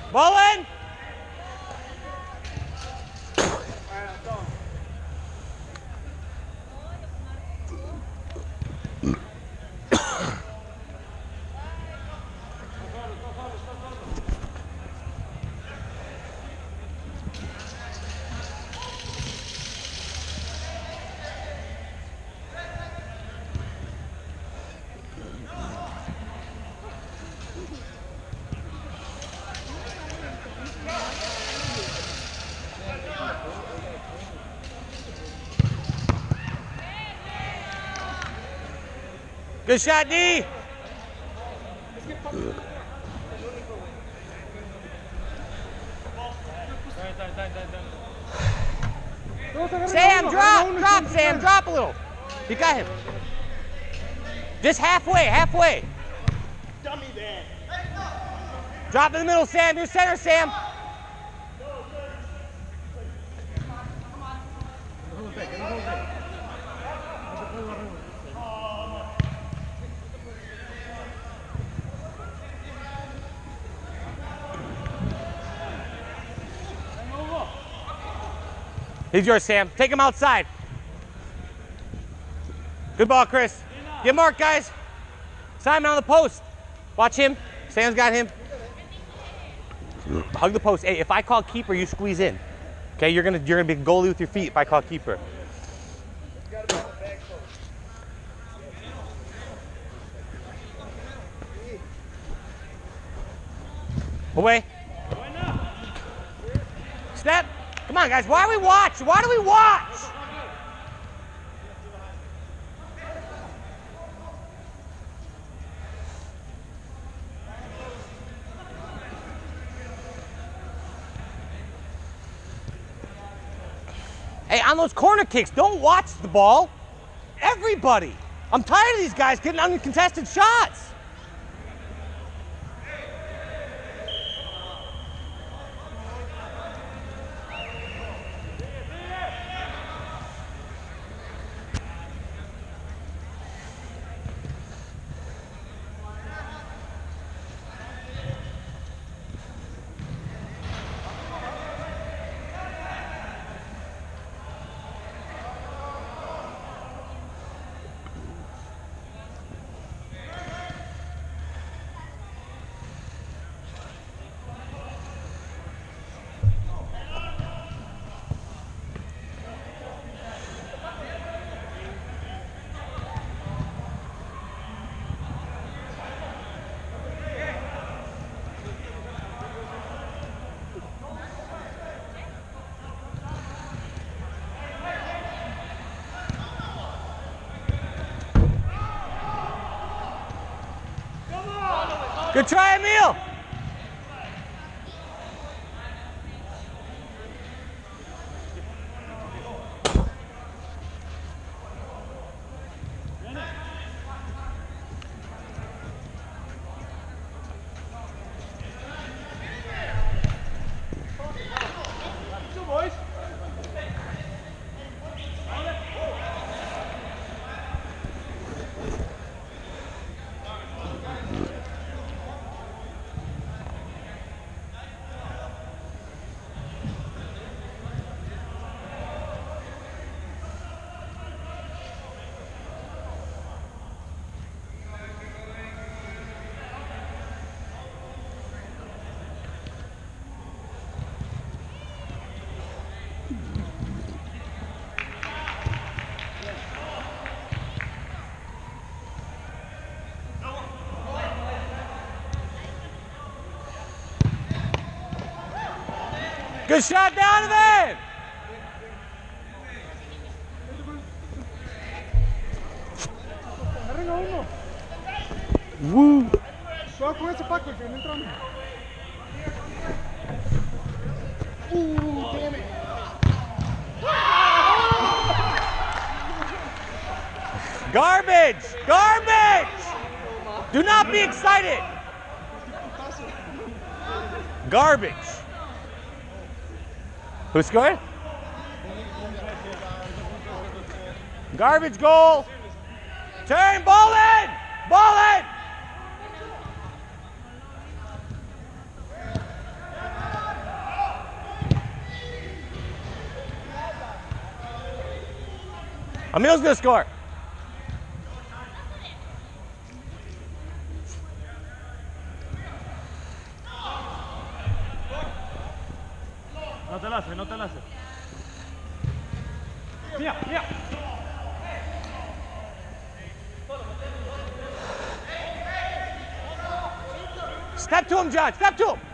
Ball in. Good shot, D. Sam, drop, Sam, drop a little. You got him. Just halfway. Dummy there. Drop in the middle, Sam. You're center, Sam. He's yours, Sam. Take him outside. Good ball, Chris. Get Mark, guys. Simon on the post. Watch him. Sam's got him. Hug the post. Hey, if I call keeper, you squeeze in. Okay, you're gonna be a goalie with your feet if I call keeper. Away. Step. Come on, guys. Why do we watch? Why do we watch? Hey, on those corner kicks, don't watch the ball. Everybody. I'm tired of these guys getting uncontested shots. Good try, Emil. Good shot, Donovan! Woo! Juega con ese Paco, que no entramos. Damn it. Garbage! Garbage! Do not be excited! Garbage! Who scored? Garbage goal! Turn, ball in! Ball in! Emil's gonna score. No te la hace, no te la hace. Mira, mira. Step to him, John. Step to him.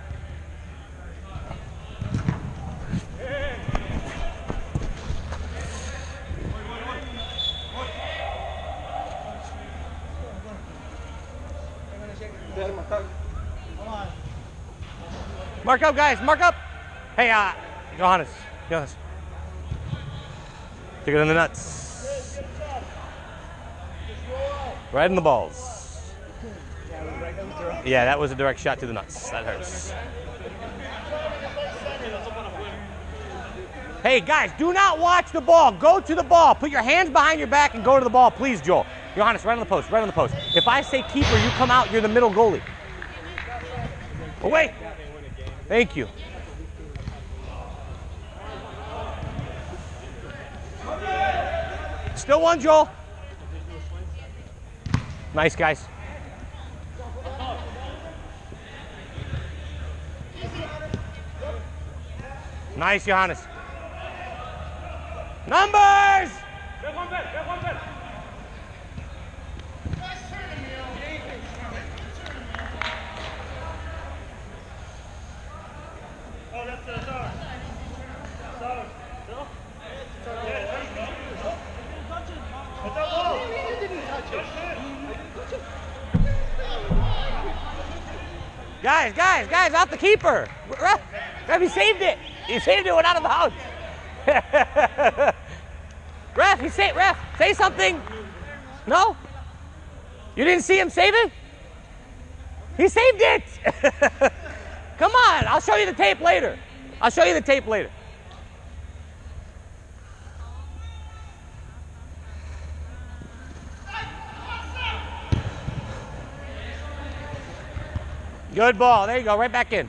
Mark up, guys. Mark up. Hey, Johannes. Johannes. Take it in the nuts. Right in the balls. Yeah, that was a direct shot to the nuts. That hurts. Hey, guys, do not watch the ball. Go to the ball. Put your hands behind your back and go to the ball, please, Joel. Johannes, right on the post, right on the post. If I say keeper, you come out, you're the middle goalie. Oh, wait. Thank you. Still one, Joel. Nice, guys. Nice, Johannes. Numbers! Guys, off the keeper. Ref, he saved it. He saved it, went out of bounds. Ref, say something. No? You didn't see him save it? He saved it. Come on, I'll show you the tape later. Good ball. There you go. Right back in.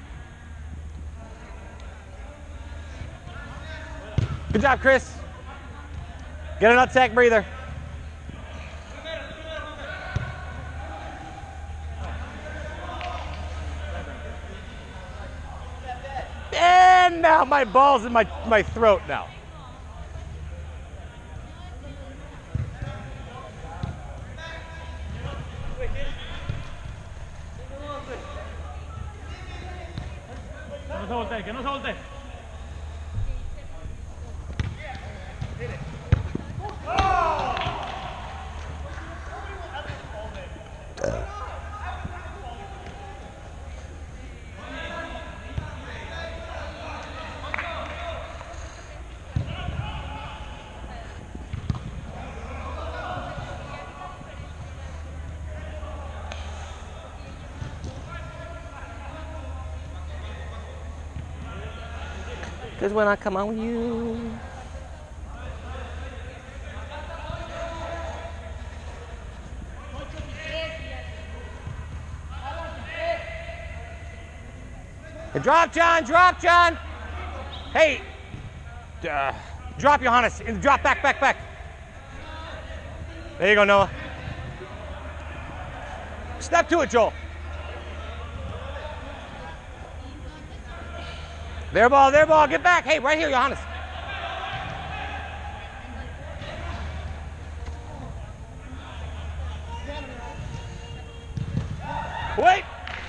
Good job, Chris. Get a nutsack breather. And now my ball's in my throat now. Que no se voltee. Because when I come out with you. Drop, John. Hey, drop, Johannes. Drop, back. There you go, Noah. Step to it, Joel. Their ball, get back. Hey, right here, Johannes. Wait.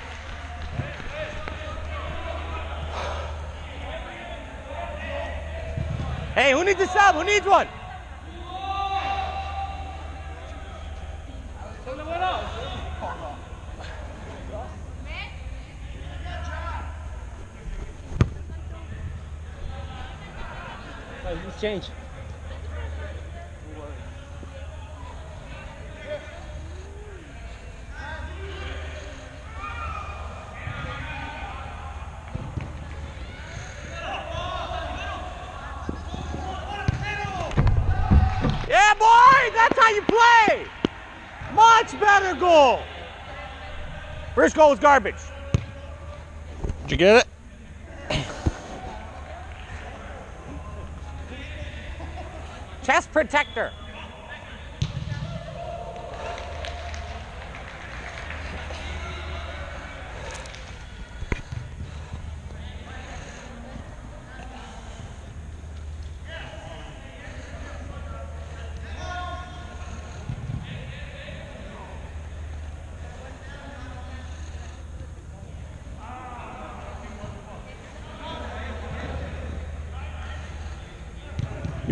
Hey, who needs a sub? Who needs one? Let's change. Yeah, boy, that's how you play. Much better goal. First goal was garbage. Did you get it? Chest protector.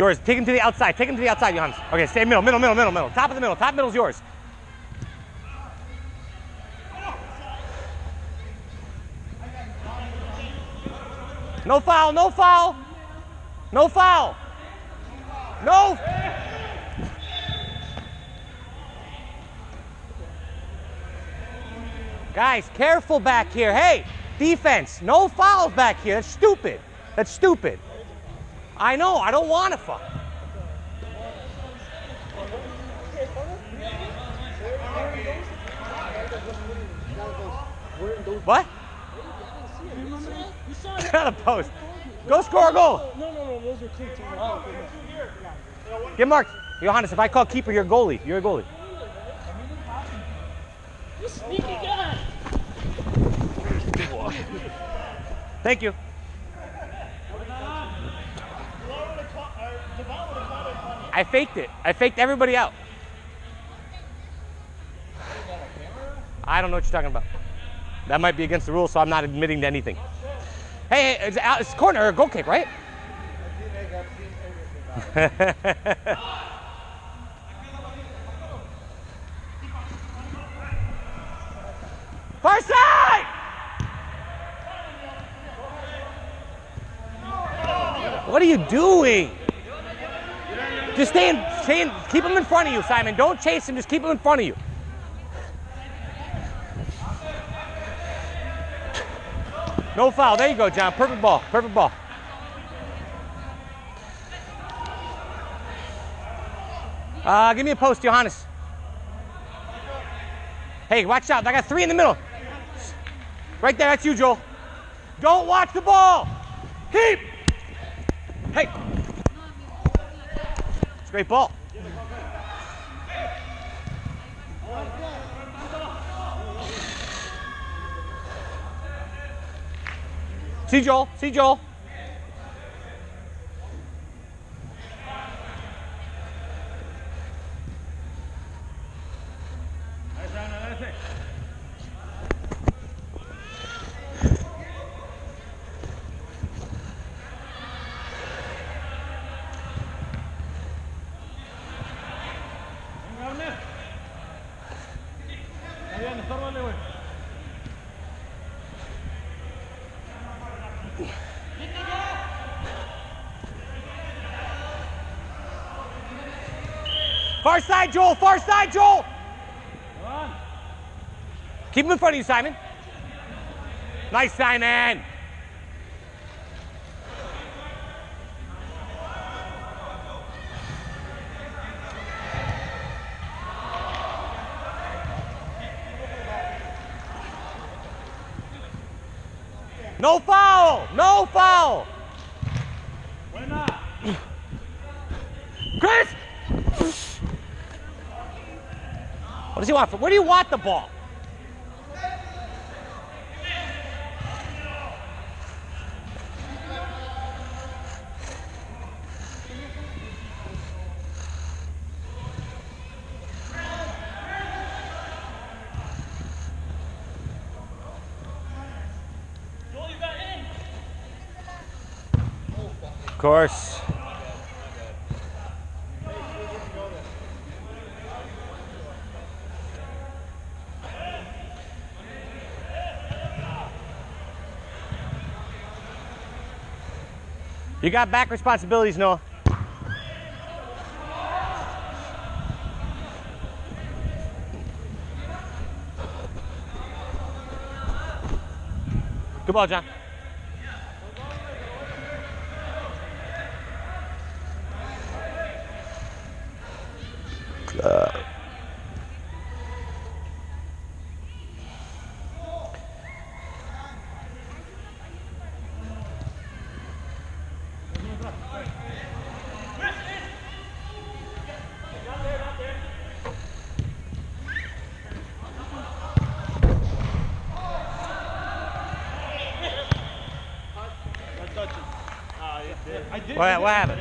Yours. Take him to the outside. Take him to the outside, Johannes. Okay, stay middle, middle, middle, middle, middle. Top of the middle. Top middle's yours. No foul, no foul. No foul. No. Guys, careful back here. Hey, defense, no fouls back here. That's stupid. That's stupid. I know, I don't want to foul. What? Not a post. Go score a goal. No, those are cleats. Get marked. Johannes, if I call keeper, you're a goalie. You're a goalie. You sneaky guy. Thank you. I faked it. I faked everybody out. I don't know what you're talking about. That might be against the rules, so I'm not admitting to anything. Hey, it's corner or goal kick, right? Far side! What are you doing? Just stay in, keep him in front of you, Simon. Don't chase him, just keep him in front of you. No foul. There you go, John. Perfect ball. Perfect ball. Give me a post, Johannes. Hey, watch out. I got 3 in the middle. Right there. That's you, Joel. Don't watch the ball. Keep. Hey. It's a great ball. See Joel, see Joel. Far side, Joel. Far side, Joel. Keep him in front of you, Simon. Nice, Simon. No foul. No foul. Chris. What does he want? Where do you want the ball? Of course. You got back responsibilities, Noah. Good ball, John. What happened?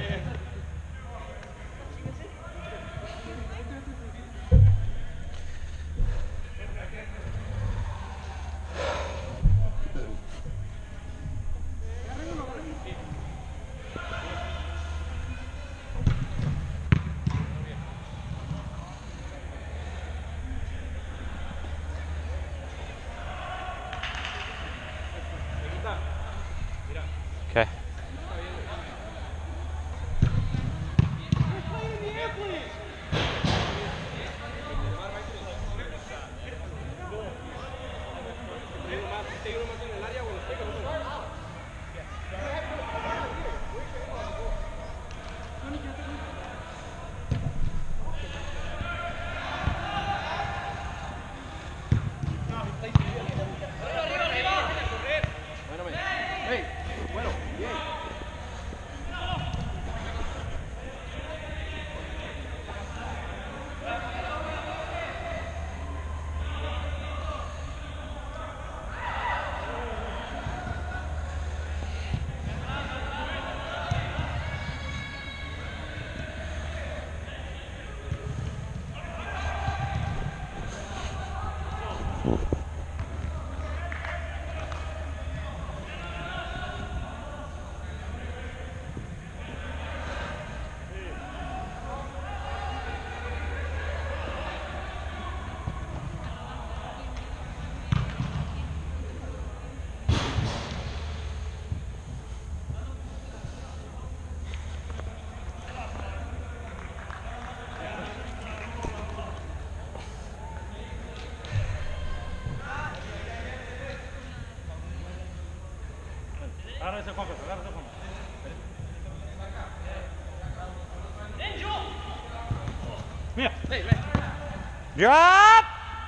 Drop!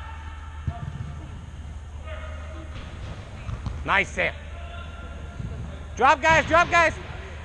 Nice, Sam. Drop, guys, drop, guys.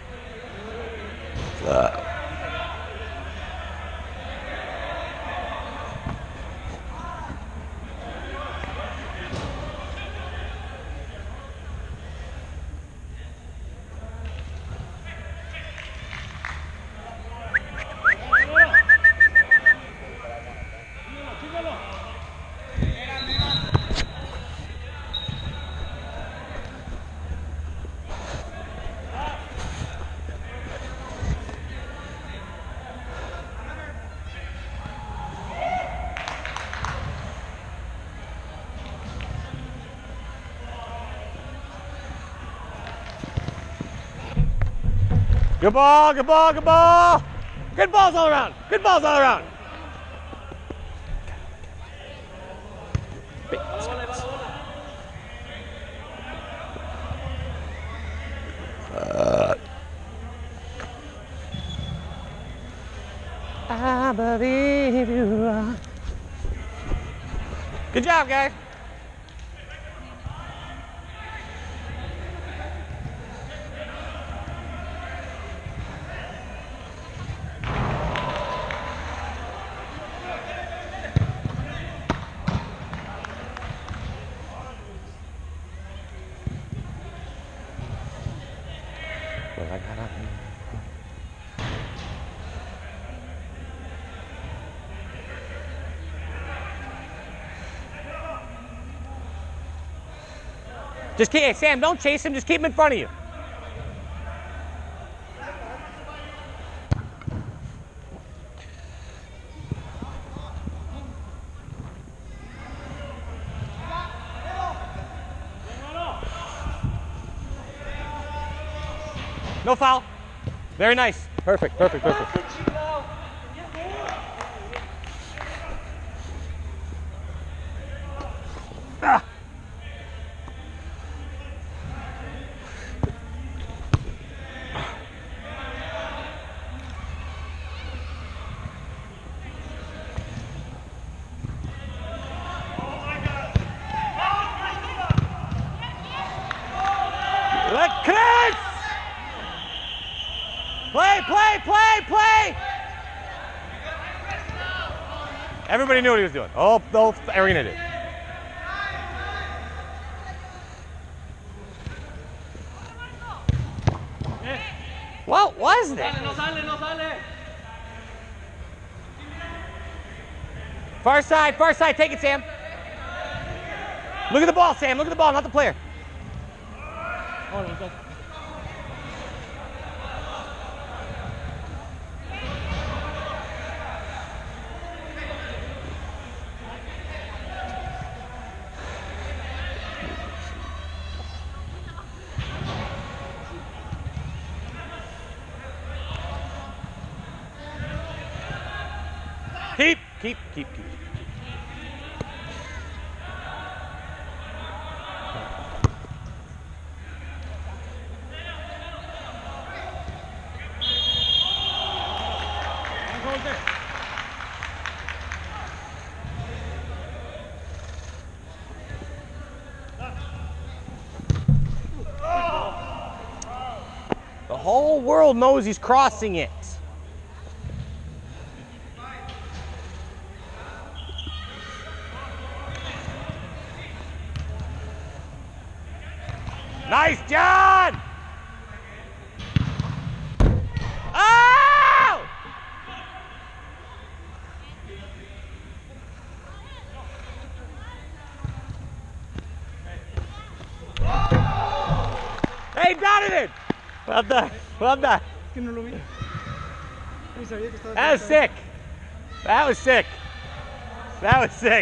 Good ball, good ball, good ball. Good balls all around. Good balls all around. I believe you are. Good job, guys. Just keep, hey, Sam, don't chase him, just keep him in front of you. No foul. Very nice. Perfect, perfect, perfect. Ah. Let Chris! Play, play, play, play! Everybody knew what he was doing. Oh, the arena did. What was that? Far side, take it, Sam. Look at the ball, Sam, look at the ball, not the player. Keep. whole world knows he's crossing it. Nice, John! Oh! Hey, Donovan! Well done, well done. That was sick. That was sick. That was sick.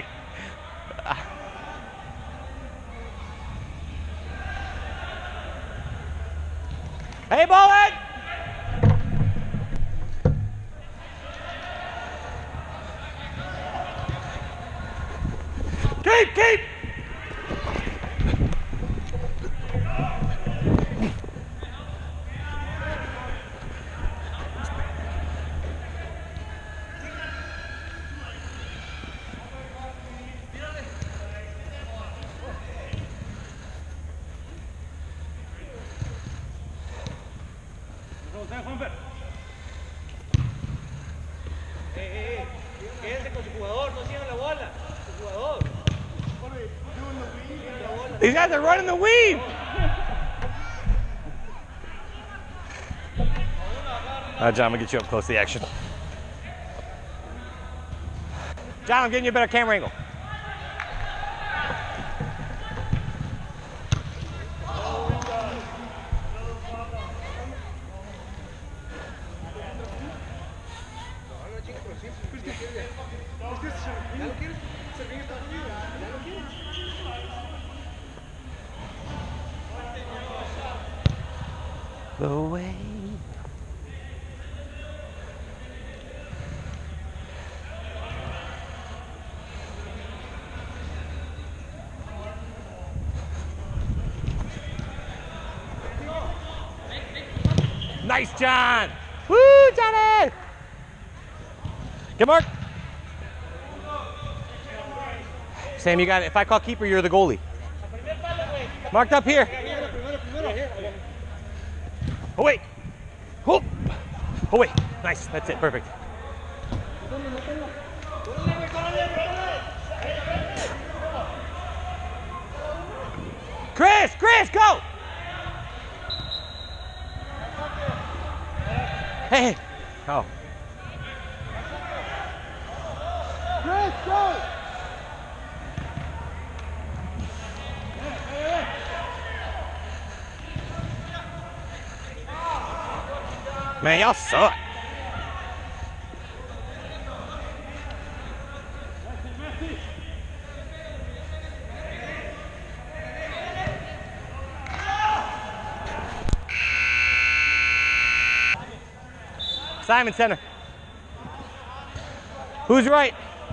Hey, Bullet! Keep! Quédense con su jugador, no sigan la bola. Su jugador. These guys are running the weave. All right, John, I'm gonna get you up close to the action. John, I'm getting you a better camera angle. The way. Nice, John. Woo, Johnny. Get Mark. Sam, you got it. If I call keeper, you're the goalie. Marked up here. Oh, wait. Oh, oh wait. Nice. That's it. Perfect. Chris, go. Hey. Oh. Chris, go! Man, y'all suck. Simon, center. Who's right?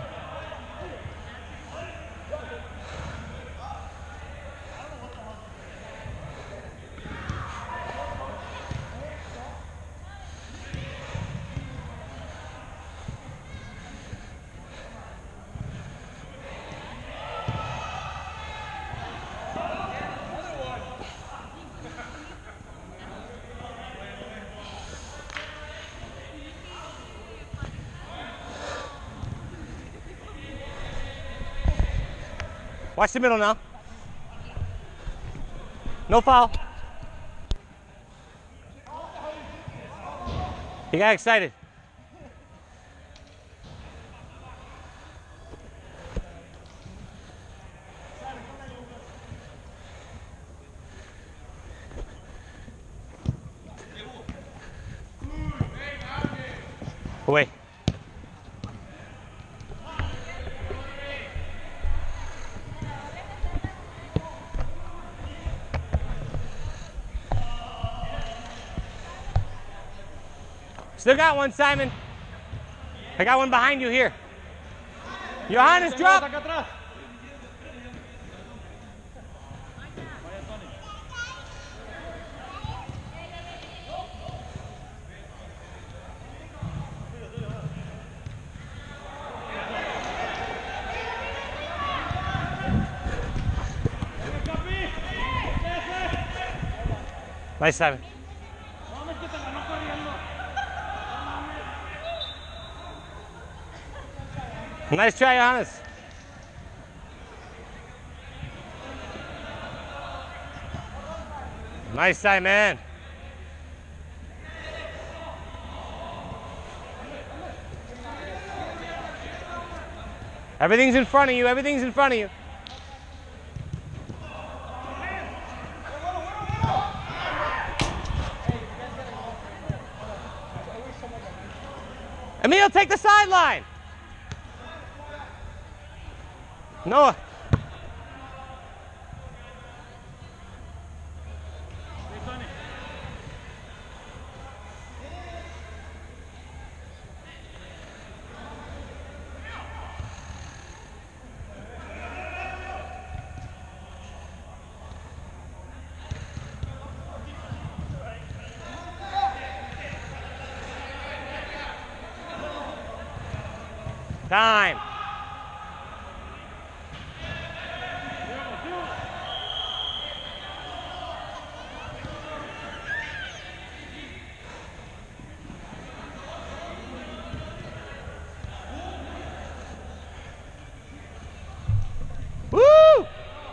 Watch the middle now. No foul. He got excited. Away. Still got one, Simon. I got one behind you here. Johannes, drop. Nice, Simon. Nice try, Johannes. Nice try, man. Everything's in front of you. Everything's in front of you. Emil, take the sideline. Noah. Time. Woo!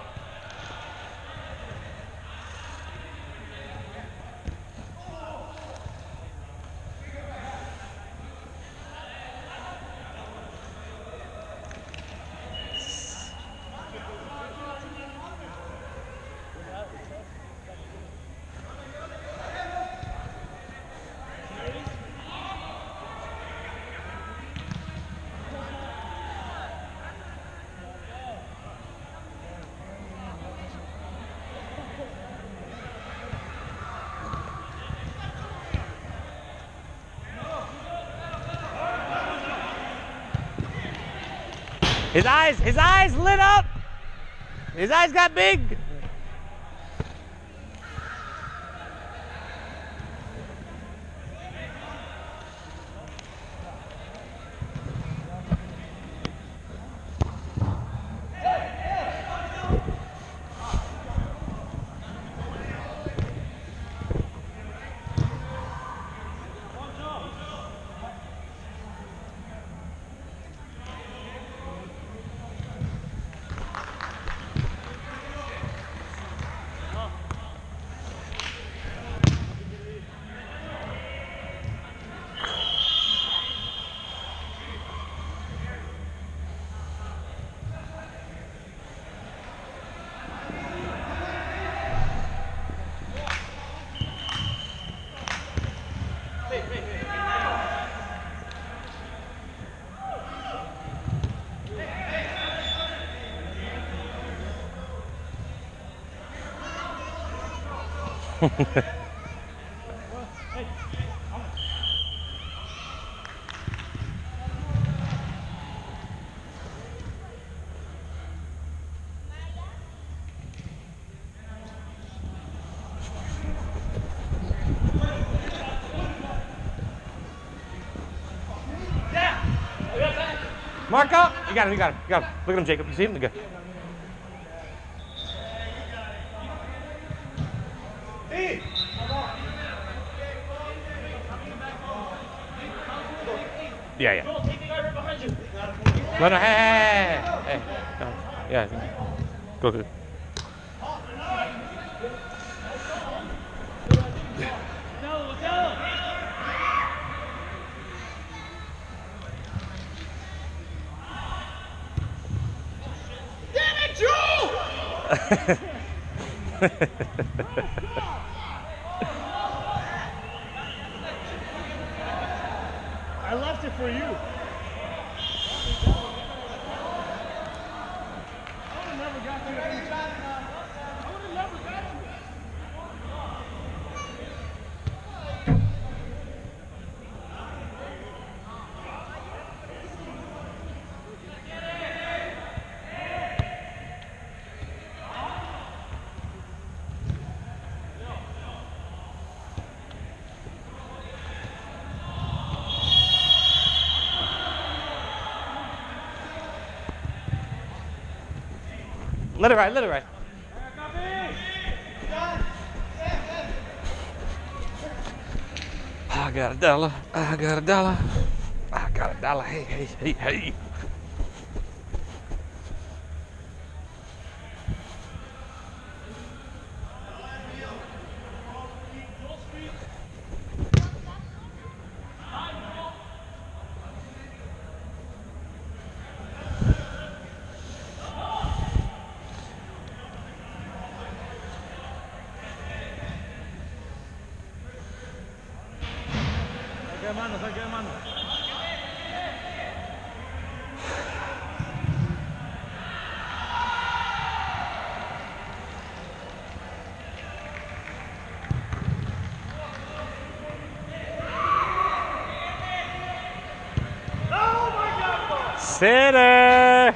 His eyes lit up. His eyes got big. Mark up. You got him, you got him, you got him. Look at him, Jacob. You see him? Good. Yeah, yeah. No, no, hey. No. Yeah. Go good. I left it for you. I would have never got to it. I would have never got to it. Let it ride, let it ride. I got $1. I got $1. I got $1. Hey, hey, hey, hey. de mano, saque de mano. Sitter.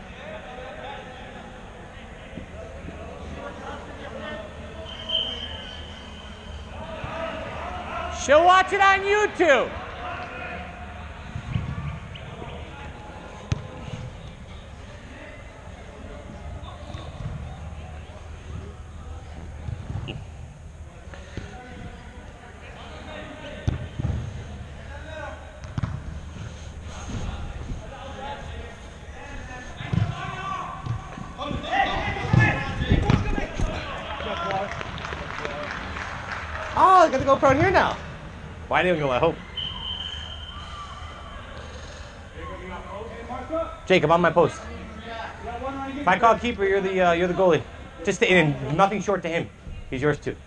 She'll watch it on YouTube. Oh, I got to go prone here now. Why didn't go? I hope. Jacob, on my post. If I call keeper, you're the goalie. Just and nothing short to him. He's yours too.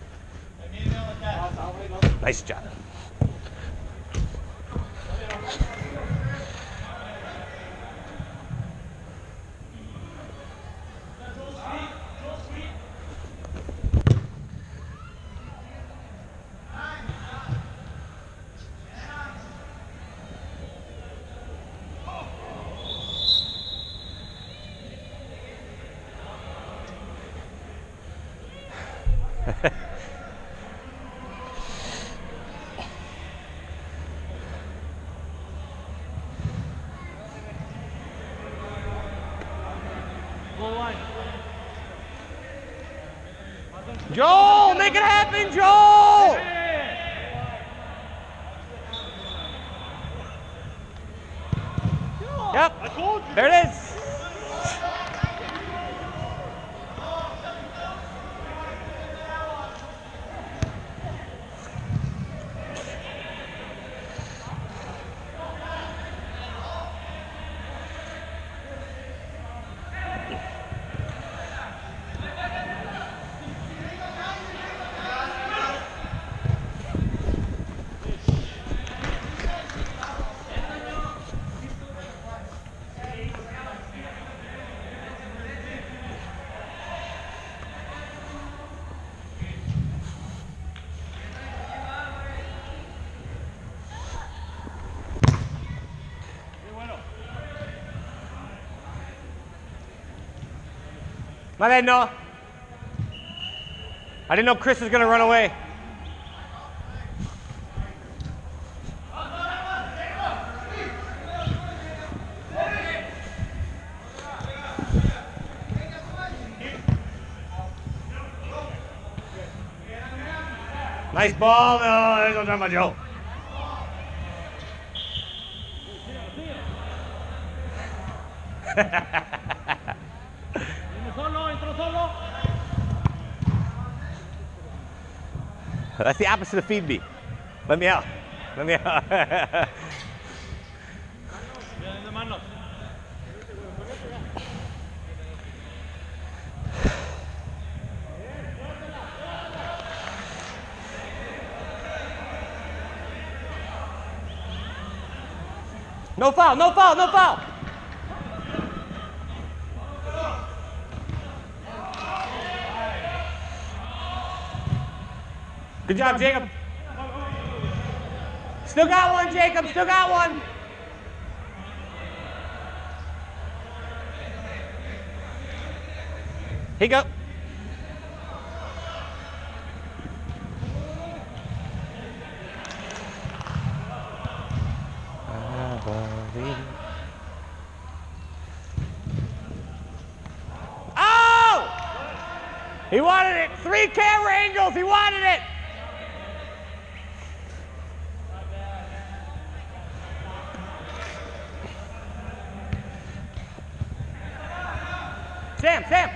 Nice job. Joel, make it happen, Joel! Yep, there it is. My bad, Noah. I didn't know Chris was going to run away. Nice ball. No, there's no time, Joe. That's the opposite of feed me. Let me out. Let me out. No foul, no foul, no foul. Good job, Jacob. Still got one, Jacob. Still got one. Here you go. Oh! He wanted it. 3 camera angles. He wanted it. Sam, Sam.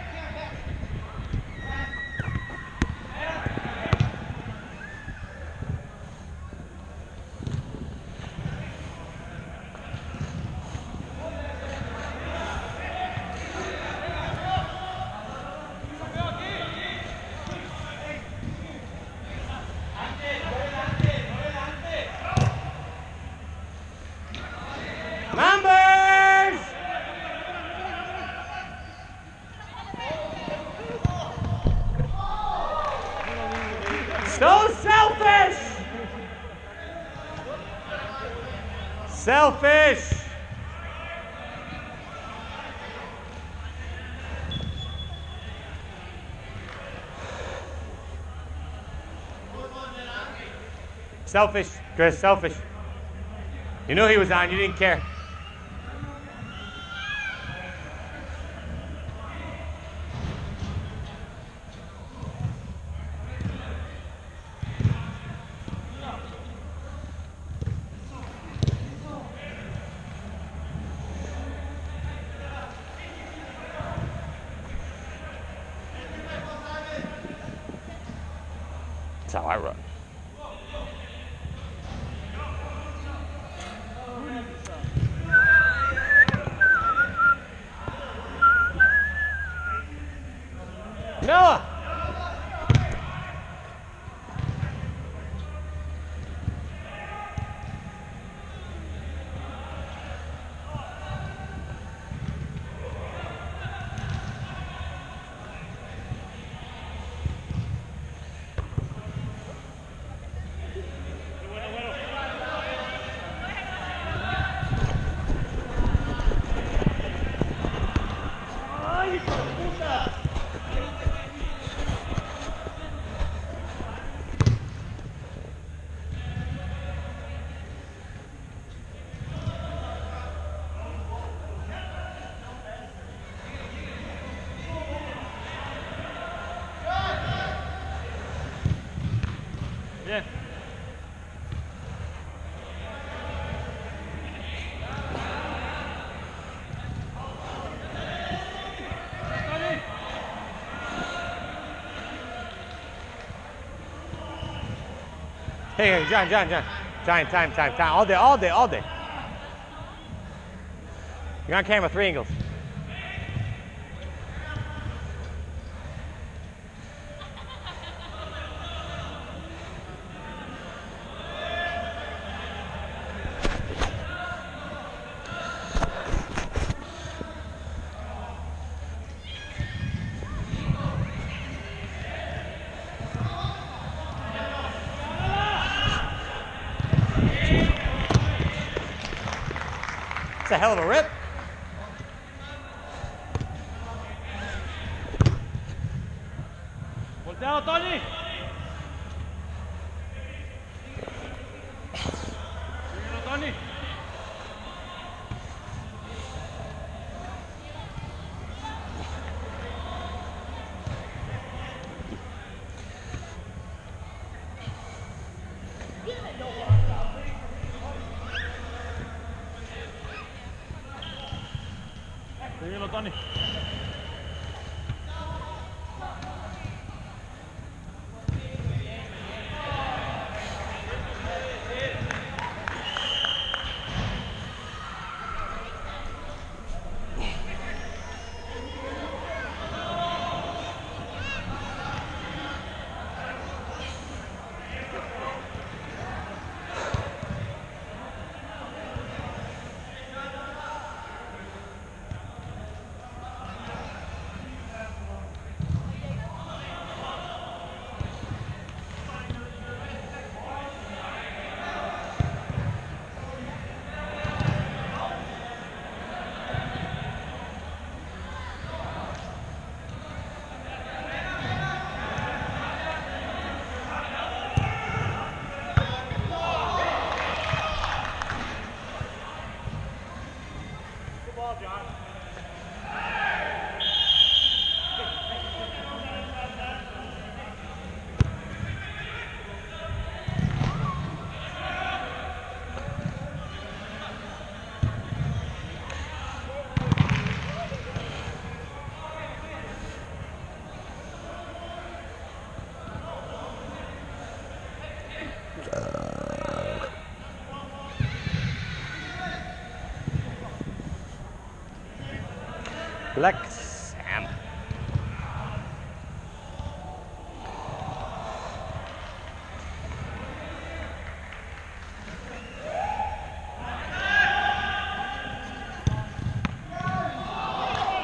So selfish! Selfish! Selfish, Chris, selfish. You knew he was on, you didn't care. That's how I run. Noah! Bien. Hey, John. Time. All day. You're on camera, 3 angles. It's a hell of a rip. Volteado, Tony. Síguelo, Tony. Síguelo, Tony. Black Sam.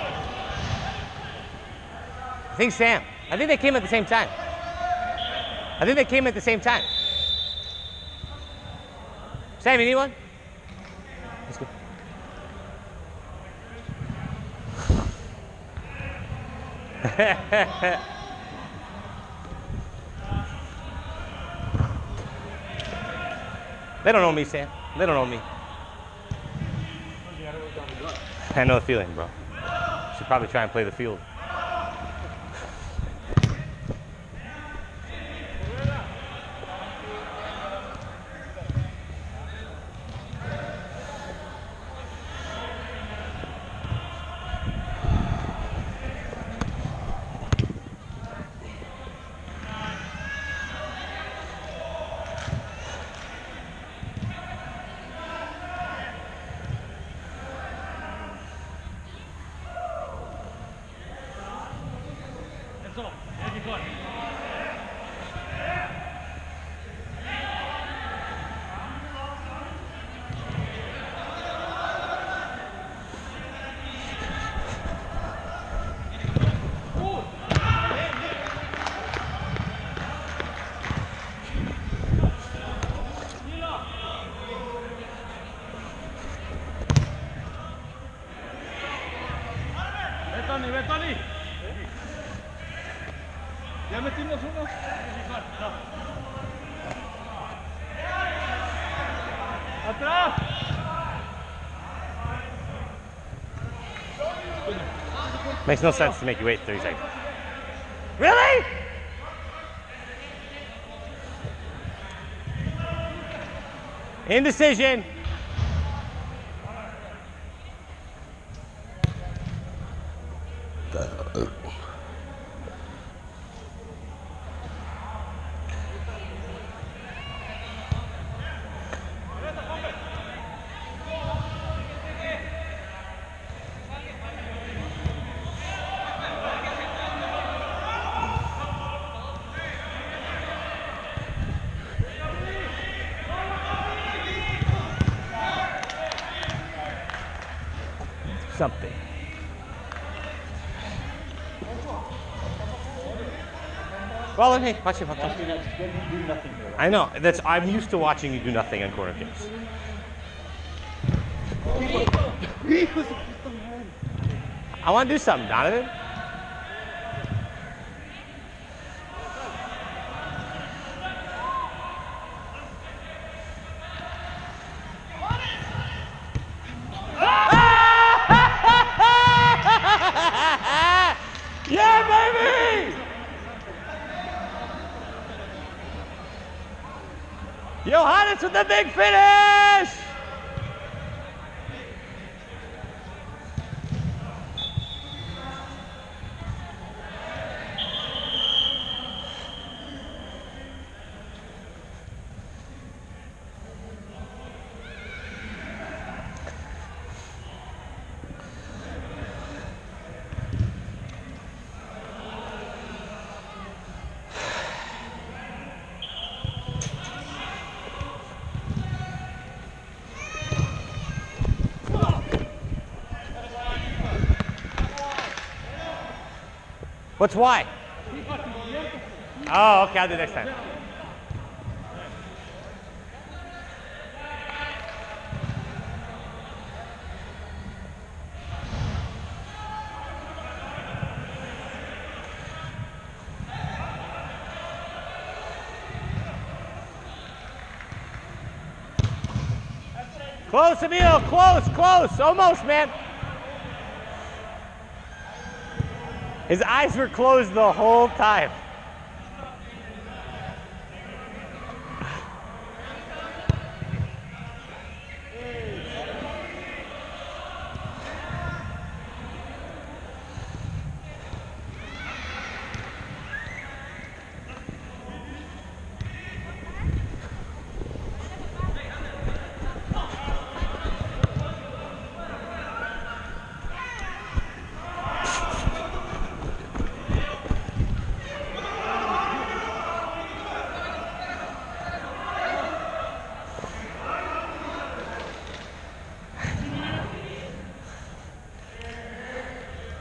I think Sam. I think they came at the same time. I think they came at the same time. Sam, you need one? Let's go. They don't know me, Sam. They don't know me. I know the feeling, bro. Should probably try and play the field. Ve, Tony. Ya metimos uno. Atrás. Makes no sense to make you wait 30 seconds. Really? Indecision. Something. Well, hey, watch it. I know. I'm used to watching you do nothing on corner kicks. I want to do something, Donovan. Yeah, baby! Johannes with the big finish! What's why? Oh, okay, I'll do next time. Close, Emil, close, almost, man. His eyes were closed the whole time.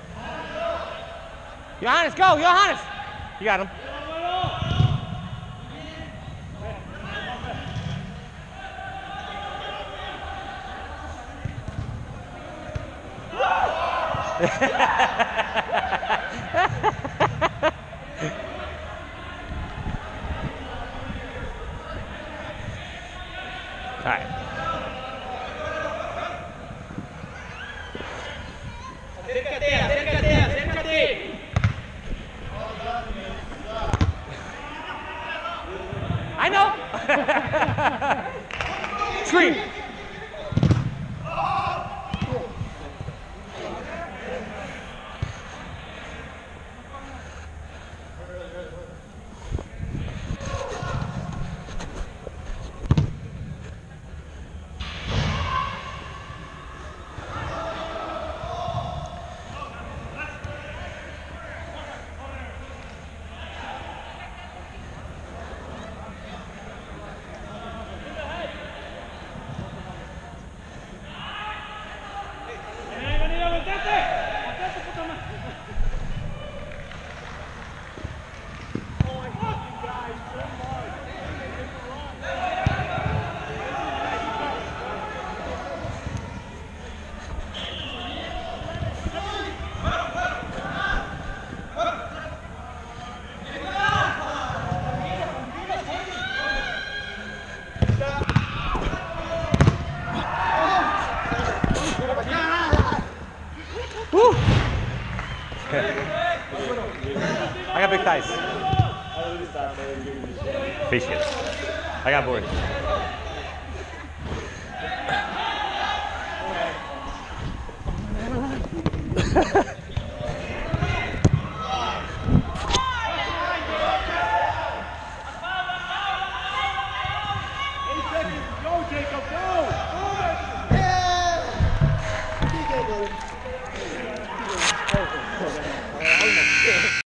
Johannes, go, Johannes! You got him. All right. Acércate, acércate, acércate. I know. Screen. Woo. I got big thighs. Appreciate it. I got bored.